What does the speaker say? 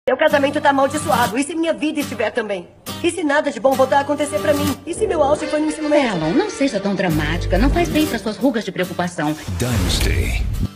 Meu casamento tá amaldiçoado. E se minha vida estiver também? E se nada de bom voltar a acontecer pra mim? E se meu auge foi no ensino médio? Fallon, não seja tão dramática. Não faz bem para suas rugas de preocupação. Dynasty.